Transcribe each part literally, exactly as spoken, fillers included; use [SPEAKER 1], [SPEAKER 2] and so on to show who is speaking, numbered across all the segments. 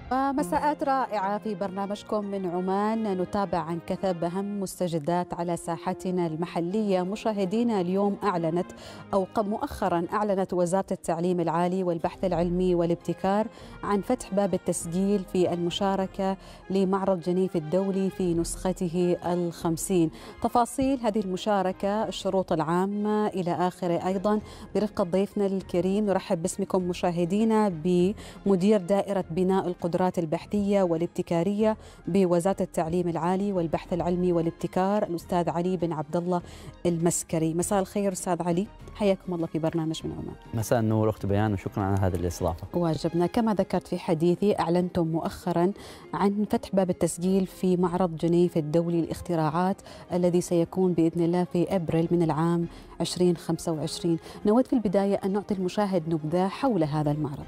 [SPEAKER 1] ومساءات رائعة في برنامجكم من عمان. نتابع عن كثب أهم مستجدات على ساحتنا المحلية. مشاهدينا، اليوم أعلنت أو مؤخرا أعلنت وزارة التعليم العالي والبحث العلمي والابتكار عن فتح باب التسجيل في المشاركة لمعرض جنيف الدولي في نسخته الخمسين. تفاصيل هذه المشاركة، الشروط العامة إلى آخره، أيضا برفقة ضيفنا الكريم. نرحب باسمكم مشاهدينا بمدير دائرة بناء القدرات البحثية والابتكارية بوزارة التعليم العالي والبحث العلمي والابتكار، الأستاذ علي بن عبد الله المسكري. مساء الخير أستاذ علي، حياكم الله في برنامج من عمان.
[SPEAKER 2] مساء النور أخت بيان، وشكرا على هذه الاستضافة.
[SPEAKER 1] واجبنا. كما ذكرت في حديثي، أعلنتم مؤخرا عن فتح باب التسجيل في معرض جنيف الدولي للاختراعات الذي سيكون بإذن الله في أبريل من العام ألفين وخمسة وعشرين. نود في البداية أن نعطي المشاهد نبذة حول هذا المعرض.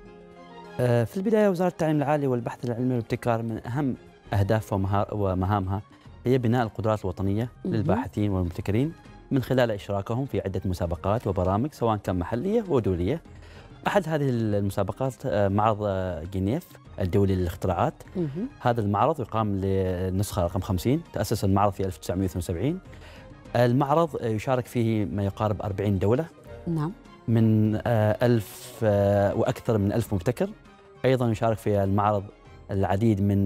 [SPEAKER 2] في البداية، وزارة التعليم العالي والبحث العلمي والابتكار من أهم أهدافها ومهامها هي بناء القدرات الوطنية للباحثين والمبتكرين من خلال إشراكهم في عدة مسابقات وبرامج سواء كان محلية ودولية. أحد هذه المسابقات معرض جنيف الدولي للاختراعات. هذا المعرض يقام للنسخة رقم خمسين، تأسس المعرض في ألف وتسعمئة واثنين وسبعين. المعرض يشارك فيه ما يقارب أربعين دولة.
[SPEAKER 1] نعم. من
[SPEAKER 2] ألف وأكثر من ألف مبتكر. أيضا يشارك في المعرض العديد من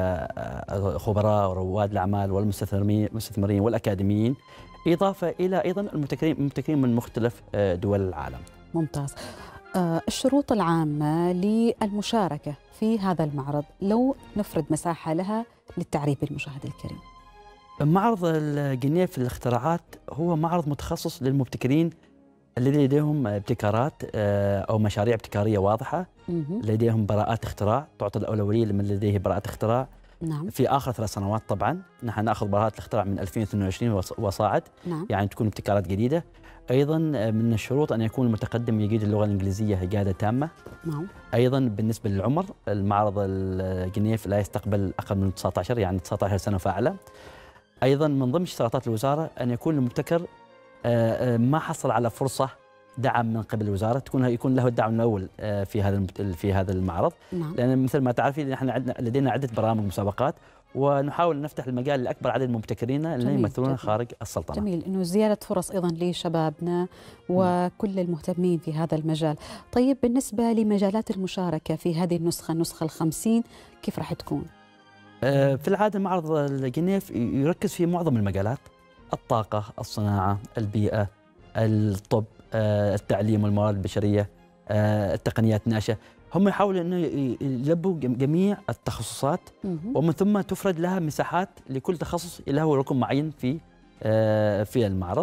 [SPEAKER 2] خبراء ورواد الأعمال والمستثمرين والأكاديميين، إضافة إلى أيضا المبتكرين المبتكرين من مختلف دول العالم.
[SPEAKER 1] ممتاز. الشروط العامة للمشاركة في هذا المعرض، لو نفرض مساحة لها للتعريف بالمشاهد الكريم.
[SPEAKER 2] معرض الجنيف للاختراعات هو معرض متخصص للمبتكرين الذين لديهم ابتكارات أو مشاريع ابتكارية واضحة، لديهم براءات اختراع، تعطى الأولوية لمن لديه براءة اختراع.
[SPEAKER 1] نعم.
[SPEAKER 2] في آخر ثلاث سنوات طبعا نحن نأخذ براءات الاختراع من ألفين واثنين وعشرين وصاعد.
[SPEAKER 1] نعم.
[SPEAKER 2] يعني تكون ابتكارات جديدة. أيضا من الشروط أن يكون المتقدم يجيد اللغة الإنجليزية إجادة تامة.
[SPEAKER 1] نعم.
[SPEAKER 2] أيضا بالنسبة للعمر، المعرض الجنيف لا يستقبل أقل من تسعة عشر، يعني تسعة عشر سنة فأعلى. أيضا من ضمن اشتراطات الوزارة أن يكون المبتكر ما حصل على فرصة دعم من قبل الوزارة، تكون يكون له الدعم الأول في هذا في هذا المعرض.
[SPEAKER 1] نعم.
[SPEAKER 2] لأن مثل ما تعرفين نحن لدينا عدة برامج مسابقات، ونحاول نفتح المجال لأكبر عدد من المبتكرين الذين يمثلون خارج السلطنة.
[SPEAKER 1] جميل، إنه زيادة فرص أيضا لشبابنا وكل المهتمين في هذا المجال. طيب، بالنسبة لمجالات المشاركة في هذه النسخة، النسخة الخمسين، كيف راح تكون؟
[SPEAKER 2] في العادة معرض الجنيف يركز في معظم المجالات: الطاقة، الصناعة، البيئة، الطب، التعليم والموارد البشرية، التقنيات الناشئة. هم يحاولوا أنه يلبوا جميع التخصصات، ومن ثم تفرد لها مساحات لكل تخصص له ركن معين في في المعرض.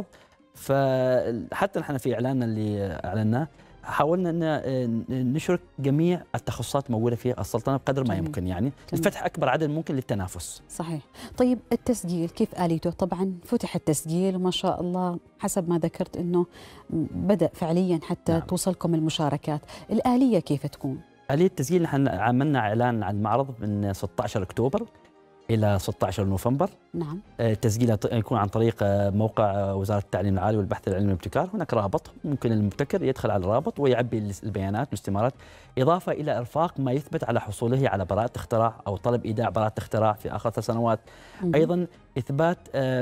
[SPEAKER 2] فحتى نحن في إعلاننا اللي أعلناه حاولنا أن نشرك جميع التخصصات موجودة في السلطنة بقدر ما
[SPEAKER 1] جميل.
[SPEAKER 2] يمكن، يعني لفتح أكبر عدد ممكن للتنافس.
[SPEAKER 1] صحيح. طيب، التسجيل كيف آليته؟ طبعا فتح التسجيل وما شاء الله حسب ما ذكرت أنه بدأ فعليا حتى نعم. توصلكم المشاركات. الآلية كيف تكون؟
[SPEAKER 2] آلية التسجيل نحن عملنا إعلان عن المعرض من ستة عشر أكتوبر إلى ستة عشر نوفمبر.
[SPEAKER 1] نعم.
[SPEAKER 2] التسجيل يكون عن طريق موقع وزارة التعليم العالي والبحث العلمي والابتكار. هناك رابط ممكن المبتكر يدخل على الرابط ويعبي البيانات والاستمارات، إضافة إلى إرفاق ما يثبت على حصوله على براءة اختراع أو طلب إيداع براءة اختراع في آخر ثلاث سنوات. م- أيضا إثبات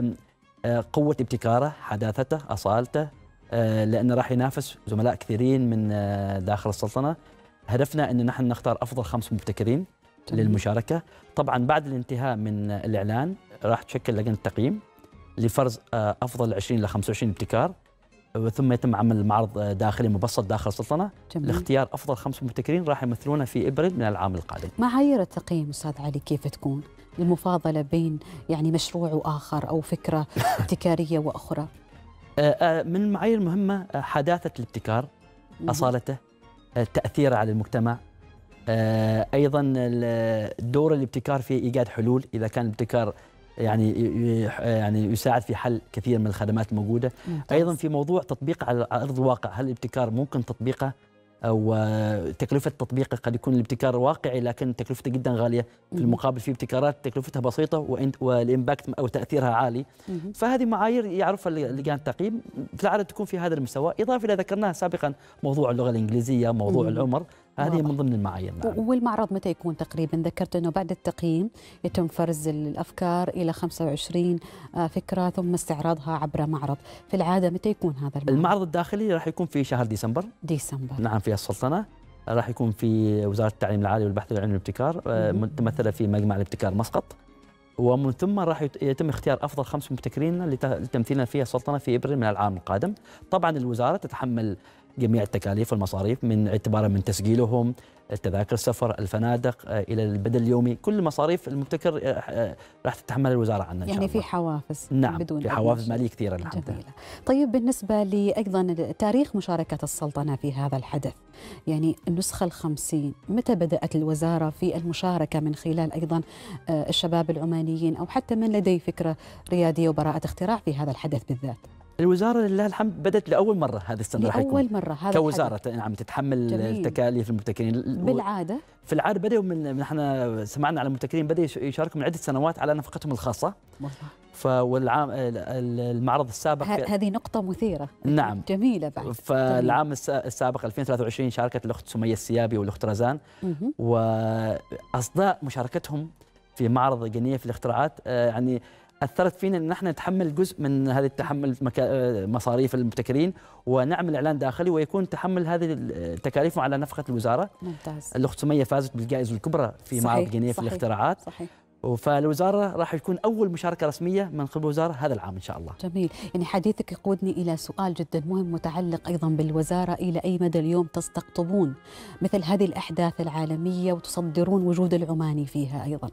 [SPEAKER 2] قوة ابتكاره، حداثته، أصالته، لأن راح ينافس زملاء كثيرين من داخل السلطنة. هدفنا أن نحن نختار أفضل خمس مبتكرين للمشاركة. طبعا بعد الانتهاء من الإعلان راح تشكل لجنة تقييم لفرز أفضل عشرين إلى خمسة وعشرين ابتكار، ثم يتم عمل معرض داخلي مبسط داخل السلطنة لاختيار أفضل خمس مبتكرين راح يمثلونا في إبريل من العام القادم.
[SPEAKER 1] معايير التقييم أستاذ علي كيف تكون؟ المفاضلة بين يعني مشروع وآخر أو فكرة ابتكارية وأخرى؟
[SPEAKER 2] من المعايير المهمة حداثة الابتكار، أصالته، تأثيره على المجتمع، أيضا دور الابتكار في إيجاد حلول إذا كان الابتكار يعني يعني يساعد في حل كثير من الخدمات الموجودة. أيضا في موضوع تطبيق على أرض الواقع، هل الابتكار ممكن تطبيقه أو تكلفة تطبيقه؟ قد يكون الابتكار واقعي لكن تكلفته جدا غالية، في المقابل في ابتكارات تكلفتها بسيطة والإمباكت أو تأثيرها عالي. فهذه معايير يعرفها لجان التقييم، في العادة تكون في هذا المستوى. إضافة إلى ذكرناها سابقا موضوع اللغة الإنجليزية، موضوع العمر، هذه من ضمن المعايير. نعم.
[SPEAKER 1] والمعرض متى يكون تقريبا؟ ذكرت أنه بعد التقييم يتم فرز الأفكار إلى خمسة وعشرين فكرة ثم استعراضها عبر معرض. في العادة متى يكون هذا المعرض؟
[SPEAKER 2] المعرض الداخلي راح يكون في شهر ديسمبر.
[SPEAKER 1] ديسمبر.
[SPEAKER 2] نعم، في السلطنة. راح يكون في وزارة التعليم العالي والبحث العلمي والابتكار، متمثلة في مجمع الابتكار مسقط، ومن ثم راح يتم اختيار افضل خمس مبتكرين لتمثيلنا في السلطنه في ابريل من العام القادم. طبعا الوزاره تتحمل جميع التكاليف والمصاريف، من اعتبارا من تسجيلهم، تذاكر السفر، الفنادق، الى البدل اليومي، كل مصاريف المبتكر راح تتحمل الوزاره عنها ان شاء
[SPEAKER 1] يعني
[SPEAKER 2] الله.
[SPEAKER 1] في حوافز.
[SPEAKER 2] نعم،
[SPEAKER 1] بدون
[SPEAKER 2] في حوافز ماليه كثيره الحمد لله.
[SPEAKER 1] طيب بالنسبه لي ايضا تاريخ مشاركه السلطنه في هذا الحدث، يعني النسخه الخمسين، متى بدات الوزاره في المشاركه من خلال ايضا الشباب العمانيين او حتى من لديه فكره رياديه وبراءه اختراع في هذا الحدث بالذات؟
[SPEAKER 2] الوزاره لله الحمد بدات لاول مره هذه السنه، راح يكون
[SPEAKER 1] لاول مره هذا
[SPEAKER 2] كوزاره الحدث. نعم، تتحمل جميل. التكاليف المبتكرين.
[SPEAKER 1] بالعاده
[SPEAKER 2] في العاده بداوا من احنا سمعنا على المبتكرين بداوا يشاركوا من عده سنوات على نفقتهم الخاصه. فالعام المعرض السابق
[SPEAKER 1] هذه نقطه مثيره.
[SPEAKER 2] نعم
[SPEAKER 1] جميله بعد.
[SPEAKER 2] فالعام السابق ألفين وثلاثة وعشرين شاركت الاخت سميه السيابي والاخت رزان، واصداء مشاركتهم في معرض جنيه في الاختراعات يعني اثرت فينا ان احنا نتحمل جزء من هذه التحمل مصاريف المبتكرين، ونعمل اعلان داخلي ويكون تحمل هذه التكاليف على نفقه الوزاره.
[SPEAKER 1] ممتاز.
[SPEAKER 2] الاخت سميه فازت بالجائزه الكبرى في صحيح معرض جنيه في
[SPEAKER 1] صحيح
[SPEAKER 2] الاختراعات.
[SPEAKER 1] صحيح.
[SPEAKER 2] فالوزاره راح يكون اول مشاركه رسميه من قبل الوزاره هذا العام ان شاء الله.
[SPEAKER 1] جميل، يعني حديثك يقودني الى سؤال جدا مهم متعلق ايضا بالوزاره، الى اي مدى اليوم تستقطبون مثل هذه الاحداث العالميه وتصدرون وجود العماني فيها ايضا؟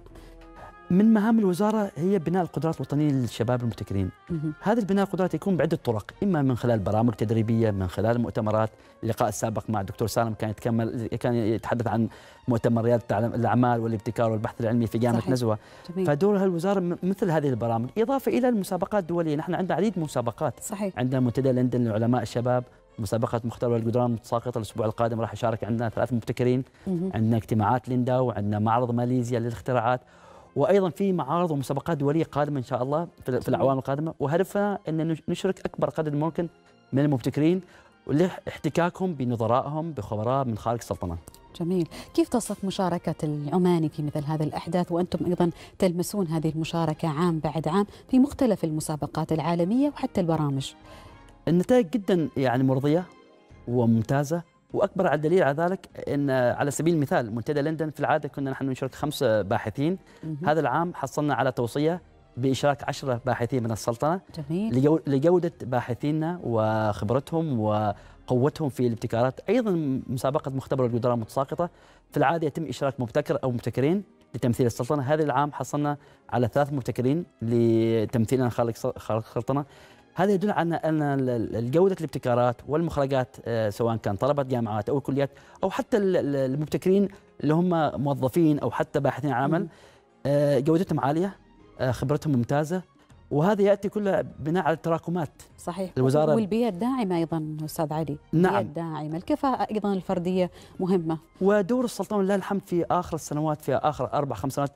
[SPEAKER 2] من مهام الوزارة هي بناء القدرات الوطنية للشباب المبتكرين. هذا البناء القدرات يكون بعدة طرق، إما من خلال برامج تدريبية، من خلال مؤتمرات. اللقاء السابق مع الدكتور سالم كان يتكمل كان يتحدث عن مؤتمر ريادة الأعمال والابتكار والبحث العلمي في جامعة نزوة. فدورها الوزارة مثل هذه البرامج، إضافة إلى المسابقات الدولية. نحن عندنا عديد من المسابقات.
[SPEAKER 1] صحيح.
[SPEAKER 2] عندنا منتدى لندن لعلماء الشباب، مسابقة مختبر الجدران المتساقطة الأسبوع القادم راح يشارك عندنا ثلاث مبتكرين. عندنا اجتماعات ليندا، وعندنا معرض ماليزيا للاختراعات، وايضا في معارض ومسابقات دوليه قادمه ان شاء الله في الاعوام القادمه، وهدفنا ان نشرك اكبر قدر ممكن من المبتكرين ولاحتكاكهم بنظرائهم بخبراء من خارج السلطنه.
[SPEAKER 1] جميل، كيف تصف مشاركه العماني في مثل هذه الاحداث وانتم ايضا تلمسون هذه المشاركه عام بعد عام في مختلف المسابقات العالميه وحتى البرامج؟
[SPEAKER 2] النتائج جدا يعني مرضيه وممتازه، واكبر على الدليل على ذلك ان على سبيل المثال منتدى لندن في العاده كنا نحن نشارك خمس باحثين. هذا العام حصلنا على توصيه باشراك عشرة باحثين من السلطنه.
[SPEAKER 1] جميل.
[SPEAKER 2] لجوده باحثينا وخبرتهم وقوتهم في الابتكارات. ايضا مسابقه مختبر الجدران المتساقطه في العاده يتم اشراك مبتكر او مبتكرين لتمثيل السلطنه. هذا العام حصلنا على ثلاث مبتكرين لتمثيلنا خارج السلطنه. هذا يدل على أن جودة الابتكارات والمخرجات سواء كان طلبة جامعات أو كليات أو حتى المبتكرين اللي هم موظفين أو حتى باحثين عن عمل، جودتهم عالية، خبرتهم ممتازة، وهذا يأتي كله بناء على التراكمات.
[SPEAKER 1] صحيح.
[SPEAKER 2] الوزارة
[SPEAKER 1] والبيئة الداعمة أيضا أستاذ علي.
[SPEAKER 2] نعم.
[SPEAKER 1] البيئة الداعمة، الكفاءة أيضا الفردية مهمة.
[SPEAKER 2] ودور السلطنة لله الحمد في آخر السنوات، في آخر أربع خمس سنوات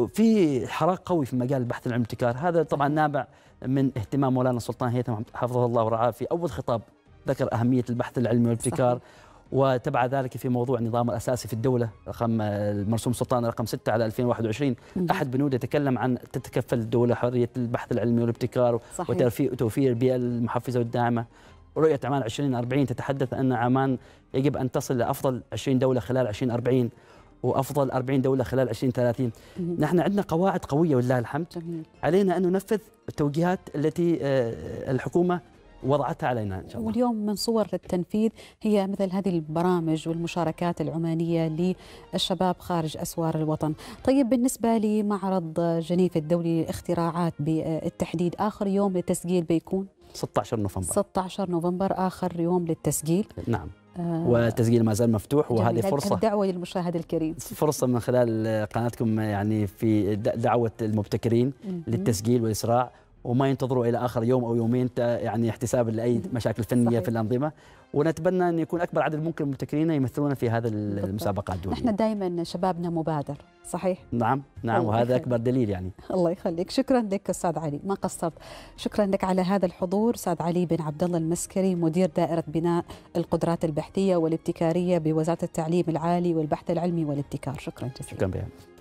[SPEAKER 2] في حراك قوي في مجال البحث العلمي والابتكار. هذا طبعا نابع من اهتمام مولانا السلطان هيثم حفظه الله ورعاه. في اول خطاب ذكر اهميه البحث العلمي والابتكار، وتبع ذلك في موضوع النظام الاساسي في الدوله رقم المرسوم السلطان رقم ستة على ألفين وواحد وعشرين. احد بنود يتكلم عن تتكفل الدوله حريه البحث العلمي والابتكار وتوفير البيئه المحفزه والداعمه. رؤيه عمان ألفين وأربعين تتحدث ان عمان يجب ان تصل لافضل عشرين دوله خلال ألفين وأربعين وافضل أربعين دوله خلال ألفين وثلاثين. نحن عندنا قواعد قويه ولله الحمد.
[SPEAKER 1] جميل.
[SPEAKER 2] علينا ان ننفذ التوجيهات التي الحكومه وضعتها علينا ان شاء الله.
[SPEAKER 1] واليوم من صور التنفيذ هي مثل هذه البرامج والمشاركات العمانيه للشباب خارج اسوار الوطن. طيب بالنسبه لمعرض جنيف الدولي للاختراعات بالتحديد، اخر يوم للتسجيل بيكون
[SPEAKER 2] ستة عشر نوفمبر.
[SPEAKER 1] ستة عشر نوفمبر اخر يوم للتسجيل.
[SPEAKER 2] نعم. والتسجيل ما زال مفتوح، وهذه فرصة
[SPEAKER 1] الدعوة للمشاهد الكريم،
[SPEAKER 2] فرصة من خلال قناتكم يعني في دعوة المبتكرين للتسجيل والإسراع، وما ينتظروا إلى آخر يوم أو يومين يعني احتسابا لأي مشاكل فنية. صحيح. في الأنظمة. ونتمنى أن يكون أكبر عدد ممكن من المبتكرين يمثلون في هذه المسابقات الدولية.
[SPEAKER 1] نحن دائما شبابنا مبادر، صحيح؟
[SPEAKER 2] نعم نعم، وهذا أكبر دليل يعني.
[SPEAKER 1] الله يخليك، شكرا لك أستاذ علي، ما قصرت. شكرا لك على هذا الحضور أستاذ علي بن عبد الله المسكري، مدير دائرة بناء القدرات البحثية والابتكارية بوزارة التعليم العالي والبحث العلمي والابتكار. شكرا جزيلا.
[SPEAKER 2] شكرا بها.